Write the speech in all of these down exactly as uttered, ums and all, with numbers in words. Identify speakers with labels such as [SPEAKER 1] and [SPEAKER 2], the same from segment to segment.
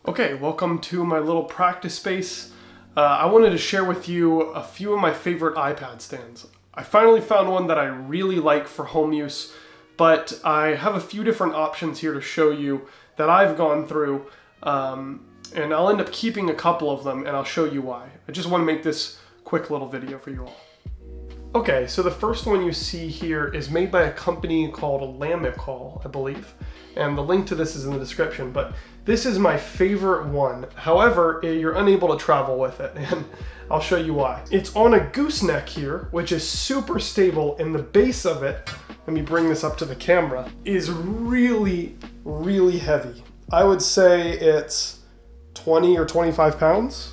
[SPEAKER 1] Okay, welcome to my little practice space. Uh, I wanted to share with you a few of my favorite iPad stands. I finally found one that I really like for home use, but I have a few different options here to show you that I've gone through, um, and I'll end up keeping a couple of them and I'll show you why. I just want to make this quick little video for you all. Okay, so the first one you see here is made by a company called Lamicall, I believe. And the link to this is in the description, but this is my favorite one. However, you're unable to travel with it, and I'll show you why. It's on a gooseneck here, which is super stable, and the base of it, let me bring this up to the camera, is really, really heavy. I would say it's twenty or twenty-five pounds,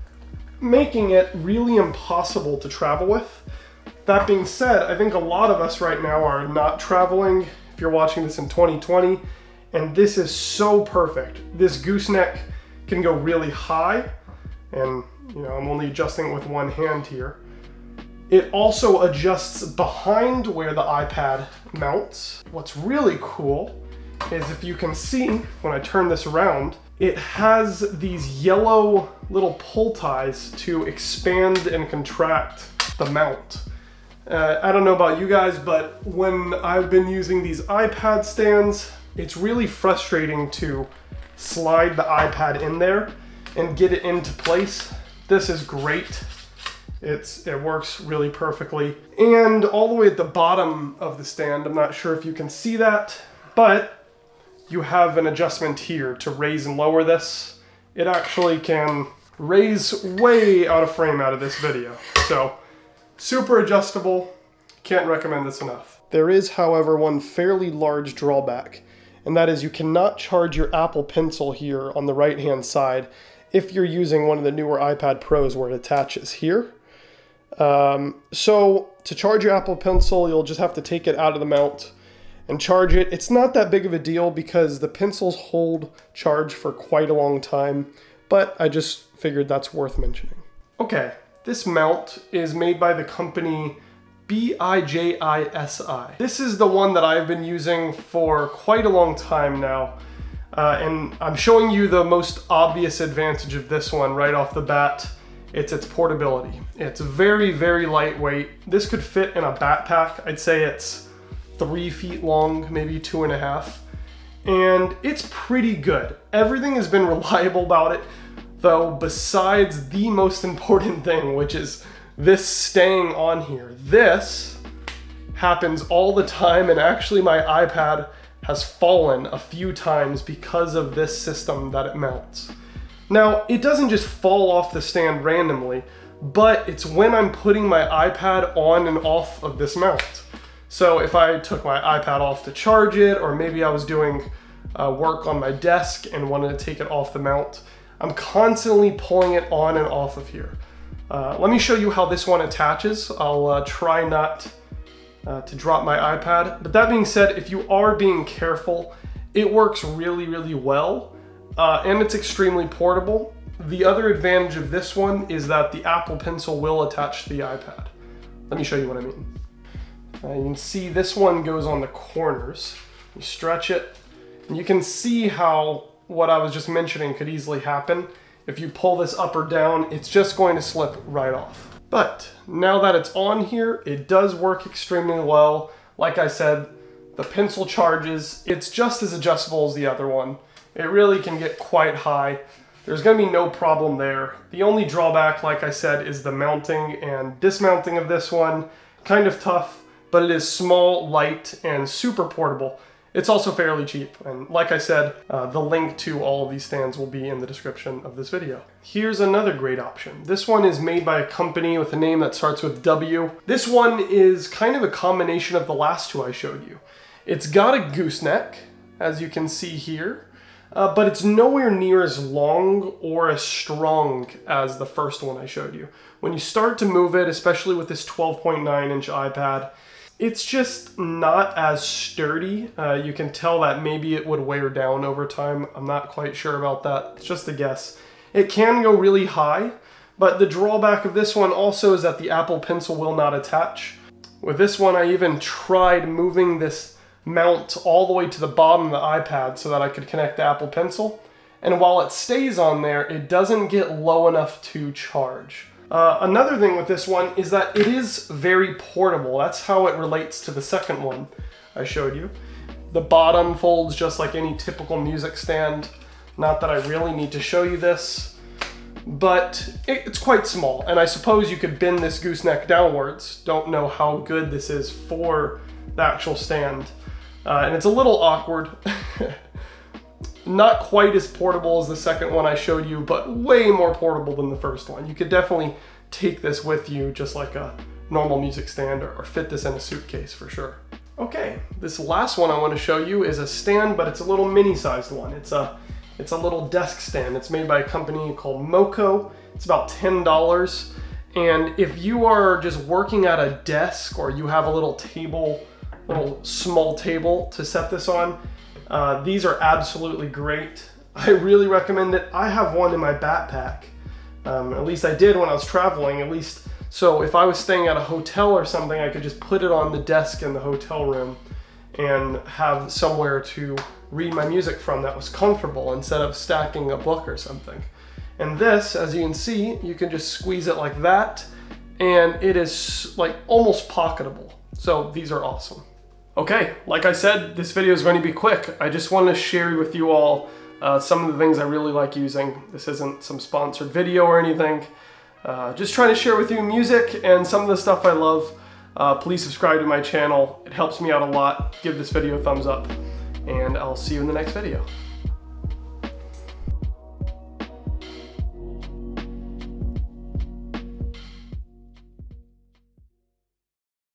[SPEAKER 1] making it really impossible to travel with. That being said, I think a lot of us right now are not traveling. If you're watching this in twenty twenty, and this is so perfect. This gooseneck can go really high, and you know, I'm only adjusting it with one hand here. It also adjusts behind where the iPad mounts. What's really cool is if you can see, when I turn this around, it has these yellow little pull ties to expand and contract the mount. Uh, I don't know about you guys, but when I've been using these iPad stands, it's really frustrating to slide the iPad in there and get it into place. This is great. It's, it works really perfectly. And all the way at the bottom of the stand, I'm not sure if you can see that, but you have an adjustment here to raise and lower this. It actually can raise way out of frame out of this video. So, super adjustable, can't recommend this enough. There is, however, one fairly large drawback, and that is you cannot charge your Apple Pencil here on the right-hand side if you're using one of the newer iPad Pros where it attaches here. Um, so to charge your Apple Pencil, you'll just have to take it out of the mount and charge it. It's not that big of a deal because the pencils hold charge for quite a long time, but I just figured that's worth mentioning. Okay. This mount is made by the company B I J I S I. This is the one that I've been using for quite a long time now. Uh, and I'm showing you the most obvious advantage of this one right off the bat. It's its portability. It's very, very lightweight. This could fit in a backpack. I'd say it's three feet long, maybe two and a half. And it's pretty good. Everything has been reliable about it, though, besides the most important thing, which is this staying on here. This happens all the time, and actually my iPad has fallen a few times because of this system that it mounts. Now, it doesn't just fall off the stand randomly, but it's when I'm putting my iPad on and off of this mount. So if I took my iPad off to charge it, or maybe I was doing uh, work on my desk and wanted to take it off the mount, I'm constantly pulling it on and off of here. Uh, let me show you how this one attaches. I'll uh, try not uh, to drop my iPad. But that being said, if you are being careful, it works really, really well. Uh, and it's extremely portable. The other advantage of this one is that the Apple Pencil will attach to the iPad. Let me show you what I mean. Uh, you can see this one goes on the corners. You stretch it, and you can see how what I was just mentioning could easily happen. If you pull this up or down, it's just going to slip right off. But now that it's on here, it does work extremely well. Like I said, the pencil charges. It's just as adjustable as the other one. It really can get quite high. There's gonna be no problem there. The only drawback, like I said, is the mounting and dismounting of this one. Kind of tough, but it is small, light, and super portable. It's also fairly cheap, and like I said, uh, the link to all of these stands will be in the description of this video. Here's another great option. This one is made by a company with a name that starts with W. This one is kind of a combination of the last two I showed you. It's got a gooseneck, as you can see here, uh, but it's nowhere near as long or as strong as the first one I showed you. When you start to move it, especially with this twelve point nine inch iPad, it's just not as sturdy. Uh, you can tell that maybe it would wear down over time. I'm not quite sure about that. It's just a guess. It can go really high, but the drawback of this one also is that the Apple Pencil will not attach. With this one, I even tried moving this mount all the way to the bottom of the iPad so that I could connect the Apple Pencil, and while it stays on there, it doesn't get low enough to charge. Uh, another thing with this one is that it is very portable. That's how it relates to the second one I showed you. The bottom folds just like any typical music stand. Not that I really need to show you this, but it's quite small, and I suppose you could bend this gooseneck downwards. Don't know how good this is for the actual stand. Uh, and it's a little awkward. Not quite as portable as the second one I showed you, but way more portable than the first one. You could definitely take this with you just like a normal music stand, or, or fit this in a suitcase for sure. Okay, this last one I want to show you is a stand, but it's a little mini-sized one. It's a, it's a little desk stand. It's made by a company called Moko. It's about ten dollars. And if you are just working at a desk, or you have a little table, little small table to set this on, Uh, these are absolutely great. I really recommend it. I have one in my backpack. Um, at least I did when I was traveling, at least. So if I was staying at a hotel or something, I could just put it on the desk in the hotel room and have somewhere to read my music from that was comfortable instead of stacking a book or something. And this, as you can see, you can just squeeze it like that, and it is like almost pocketable. So these are awesome. Okay, like I said, this video is going to be quick. I just want to share with you all uh, some of the things I really like using. This isn't some sponsored video or anything. Uh, just trying to share with you music and some of the stuff I love. Uh, please subscribe to my channel. It helps me out a lot. Give this video a thumbs up, and I'll see you in the next video.